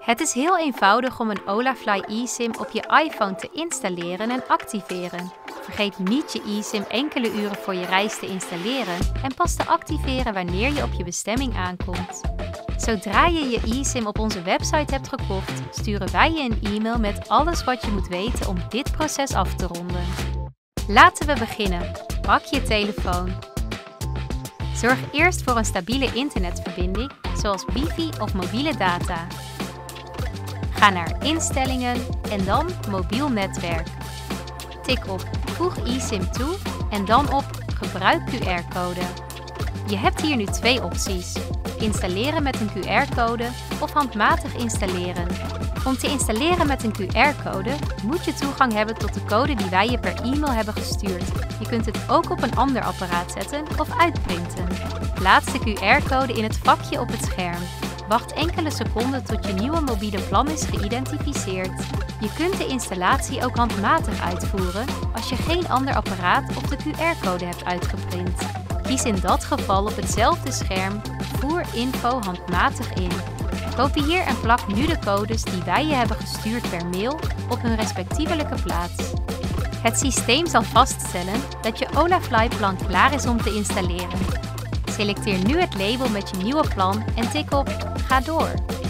Het is heel eenvoudig om een Olafly eSIM op je iPhone te installeren en activeren. Vergeet niet je eSIM enkele uren voor je reis te installeren en pas te activeren wanneer je op je bestemming aankomt. Zodra je je eSIM op onze website hebt gekocht, sturen wij je een e-mail met alles wat je moet weten om dit proces af te ronden. Laten we beginnen. Pak je telefoon. Zorg eerst voor een stabiele internetverbinding, zoals wifi of mobiele data. Ga naar Instellingen en dan Mobiel netwerk. Tik op Voeg eSIM toe en dan op Gebruik QR-code. Je hebt hier nu twee opties: installeren met een QR-code of handmatig installeren. Om te installeren met een QR-code moet je toegang hebben tot de code die wij je per e-mail hebben gestuurd. Je kunt het ook op een ander apparaat zetten of uitprinten. Plaats de QR-code in het vakje op het scherm. Wacht enkele seconden tot je nieuwe mobiele plan is geïdentificeerd. Je kunt de installatie ook handmatig uitvoeren als je geen ander apparaat of de QR-code hebt uitgeprint. Kies in dat geval op hetzelfde scherm Voer info handmatig in. Kopieer en plak nu de codes die wij je hebben gestuurd per mail op hun respectievelijke plaats. Het systeem zal vaststellen dat je Olafly plan klaar is om te installeren. Selecteer nu het label met je nieuwe plan en tik op Ga door.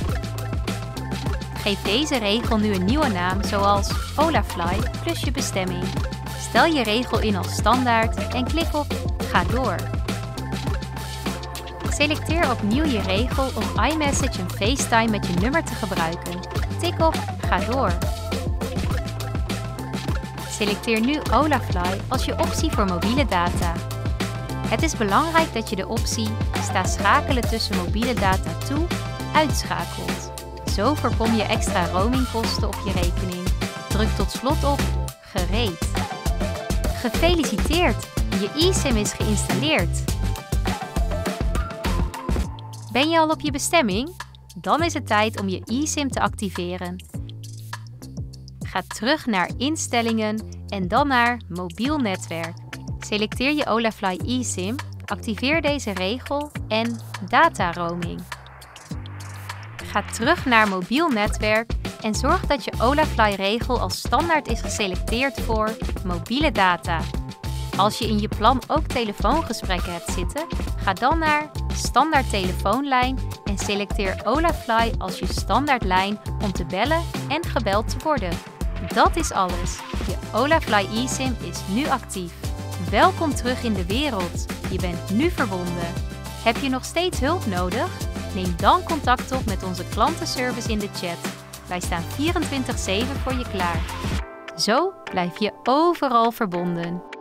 Geef deze regel nu een nieuwe naam zoals Olafly plus je bestemming. Stel je regel in als standaard en klik op Ga door. Selecteer opnieuw je regel om iMessage en FaceTime met je nummer te gebruiken. Tik op Ga door. Selecteer nu Olafly als je optie voor mobiele data. Het is belangrijk dat je de optie Sta schakelen tussen mobiele data toe uitschakelt. Zo voorkom je extra roamingkosten op je rekening. Druk tot slot op Gereed. Gefeliciteerd! Je eSIM is geïnstalleerd. Ben je al op je bestemming? Dan is het tijd om je eSIM te activeren. Ga terug naar Instellingen en dan naar Mobiel netwerk. Selecteer je Olafly eSIM, activeer deze regel en Data roaming. Ga terug naar Mobiel netwerk en zorg dat je Olafly regel als standaard is geselecteerd voor mobiele data. Als je in je plan ook telefoongesprekken hebt zitten, ga dan naar Standaard telefoonlijn en selecteer Olafly als je standaardlijn om te bellen en gebeld te worden. Dat is alles. Je Olafly eSIM is nu actief. Welkom terug in de wereld. Je bent nu verbonden. Heb je nog steeds hulp nodig? Neem dan contact op met onze klantenservice in de chat. Wij staan 24/7 voor je klaar. Zo blijf je overal verbonden.